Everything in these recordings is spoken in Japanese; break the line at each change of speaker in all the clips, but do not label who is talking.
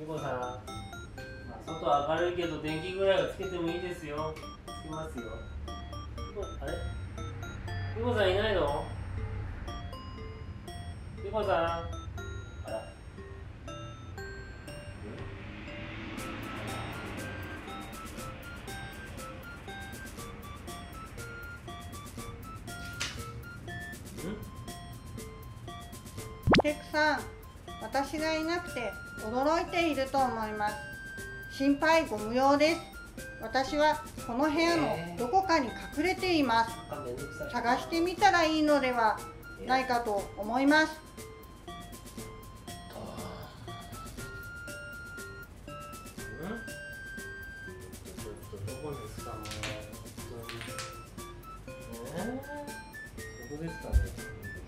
ゆこさん、まあ、外明るいけど電気ぐらいはつけてもいいですよ。つけますよ。あれ、ゆこさんいないの？ゆこさん、あら、
テクさん、私がいなくて驚いていると思います。心配ご無用です。私はこの部屋のどこかに隠れています。探してみたらいいのではないかと思います。
どこですか、もう。どこですかね。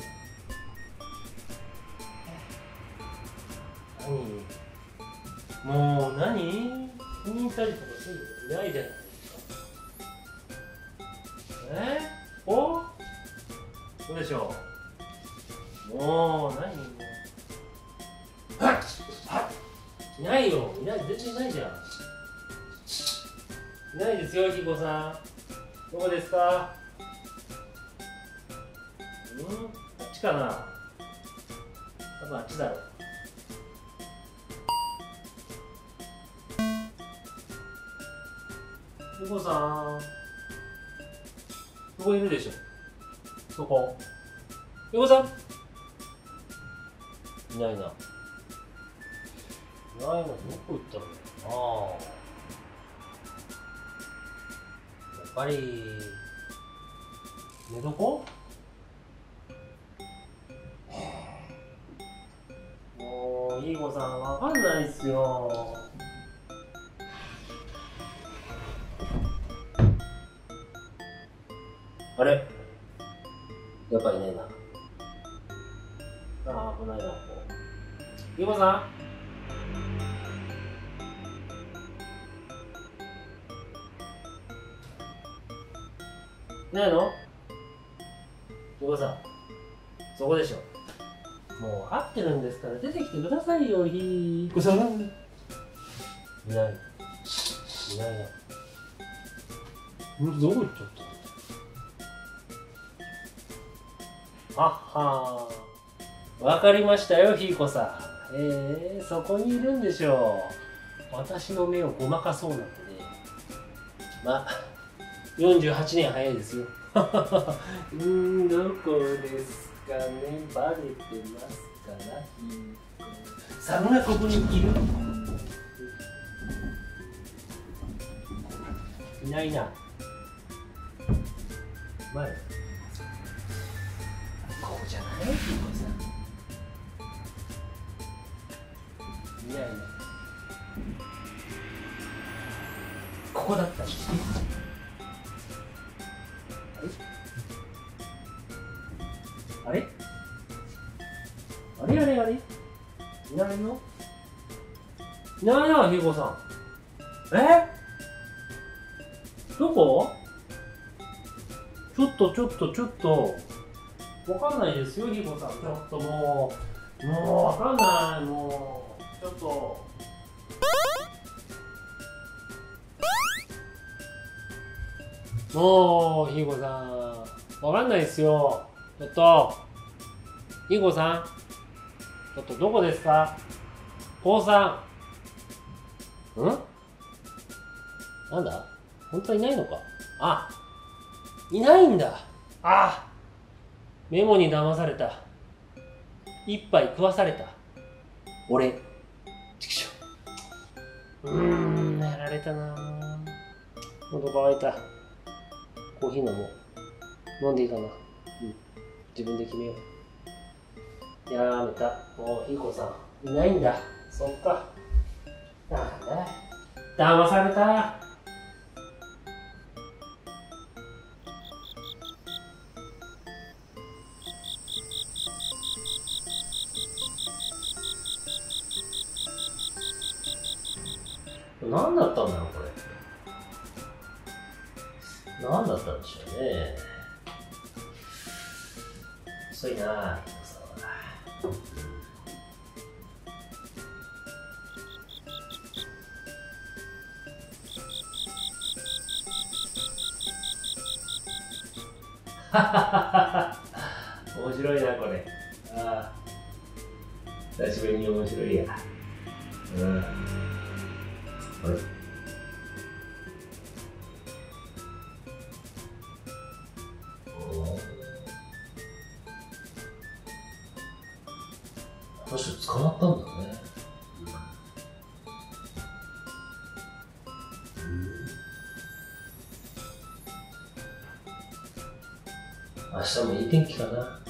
もう何？気に入ったりとかすることないじゃないですか。お？どうでしょう。もう何？いないよ。いない、全然いないじゃん。いないですよ、ひこさん。どこですか？あっちかな。多分あっちだろう。ひこさん。そこいるでしょ。そこ。ひこさん。いないな。いないな。どこ行ったんだろうな。やっぱり寝床？もういい子さんわかんないっすよ。あれ、やっぱりいないな。ああ、危ないな。いい子さんいないの？いい子さん、そこでしょ。もう分かってるんですから出てきてくださいよ、ひいこさん。いない。いないな。どこ行っちゃった？はっはー。わかりましたよ、ひいこさん。そこにいるんでしょう。私の目をごまかそうなんてね。まあ、48年早いですよ。どこですかね、バレてますから、ひいこさんがここにいる。いないな。前。ここじゃない？ひいこさん。いないな。ここだったんですね。あれ？あれ？いないの？いないな、ひいこさん。どこ？ちょっと。わかんないですよ、ひいこさん。ちょっともうわかんない。もう、ちょっと。もう、ひいこさん。わかんないですよ。ちょっと。ひいこさん。ちょっとどこですか？こうさん。なんだ？本当はいないのか？あ、いないんだ。メモに騙された。一杯食わされた。俺。ちくしょ。やられたな。喉乾いた。コーヒー飲もう。飲んでいいかな。自分で決めよう。やめた。もういい子さんいないんだ。そっか。なんだ。騙された。何だったんだろう、これ。何だったんでしょうね。遅いなぁ、 面白いなこれ。ああ、久しぶりに面白いや。うん。あれ、確かに捕まったんだね。明日もいい天気かな。